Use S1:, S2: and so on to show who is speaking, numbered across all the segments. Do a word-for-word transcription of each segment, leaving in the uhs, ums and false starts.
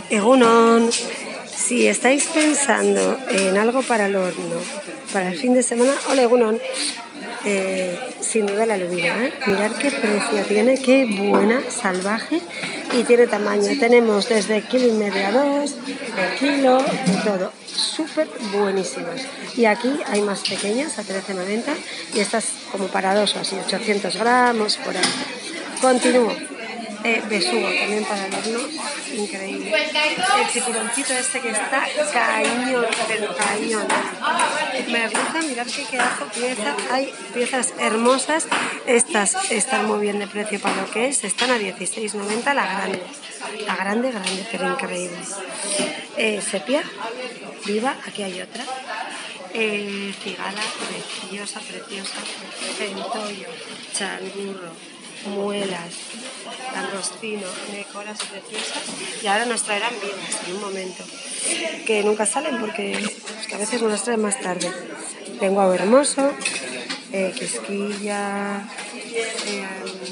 S1: Egunon, si estáis pensando en algo para el horno, para el fin de semana, hola Egunon, eh, sin duda la lubina, ¿eh? Mirad qué precio tiene, qué buena, salvaje y tiene tamaño. Tenemos desde kilo y medio a dos, de kilo, de todo, súper buenísimas. Y aquí hay más pequeñas a trece noventa y estas como para dos o así, ochocientos gramos por ahí. Continúo. Eh, besugo también para el horno, increíble. El tiburoncito este que está cañón, pero cañón. Merluza, mirad qué pedazo pieza. Hay piezas hermosas. Estas están muy bien de precio para lo que es. Están a dieciséis noventa la grande. La grande, grande, pero increíble. Eh, sepia, viva, aquí hay otra. Eh, cigala, preciosa, preciosa. Centollo, changurro, muelas, langostino, mecoras preciosas, y ahora nos traerán vivas en un momento, que nunca salen porque pues, que a veces nos las traen más tarde. Lenguado hermoso, eh, quisquilla, eh,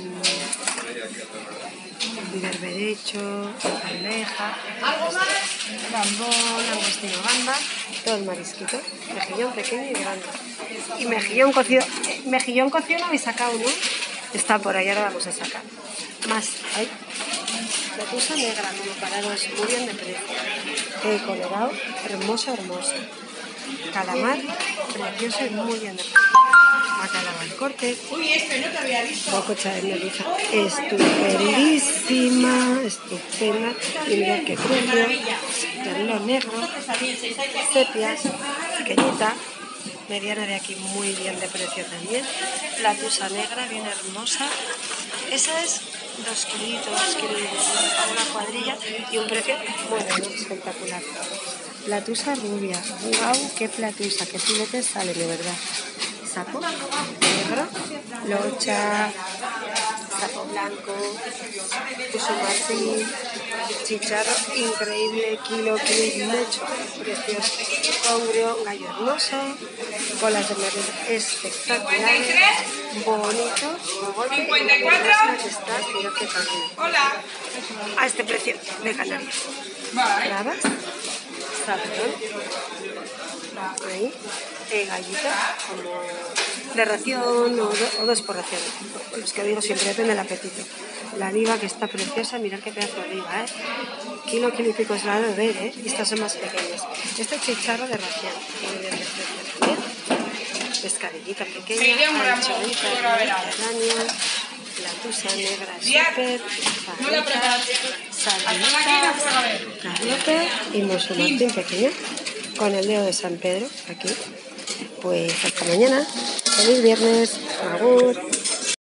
S1: um, berberecho, almeja, gambón, langostino, gamba, todo el marisquito, mejillón pequeño y grande. Y mejillón cocido, mejillón cocido no habéis sacado, ¿no? Está por ahí, ahora vamos a sacar. Más, hay lechuza negra, como para dos, muy bien de precio. Eh, colorado, hermoso, hermoso. Calamar, precioso y muy bien de precio. Bacalao al corte. Uy, este no te había visto. Bococha de merluza, estupendísima, estupenda. Y mirad qué precio. Perlo negro, sepia, pequeñita. Mediana de aquí, muy bien de precio también. La tusa negra, bien hermosa. Esa es dos kilitos, dos kilitos, una cuadrilla y un precio muy bueno, espectacular. La tusa rubia, wow, qué platusa, qué filetes sale de verdad. Sapo negro, locha, sapo blanco, usumací, chicharro increíble, kilo, kilo y medio, precioso. Congrio, gallo hermoso, colas de merluza espectaculares, bonitos, cincuenta y cuatro, hola, a este precio de Canarias. Bravas, sabrón, ahí, eh, gallita, como de ración o, do, o dos por ración, los que digo siempre, depende del apetito. La viva que está preciosa, mirad qué pedazo de viva, ¿eh? Kilo, kilo y pico es la de ver, ¿eh? Y estas son más pequeñas. Este chicharro de ración, muy bien de precio también. Pescadillita pequeña, anchoita, mediterráneo, la tusa negra súper, fajitas, sardinitas, carlote y mosumartín pequeño, con el dedo de San Pedro, aquí. Pues hasta mañana, feliz viernes, agur.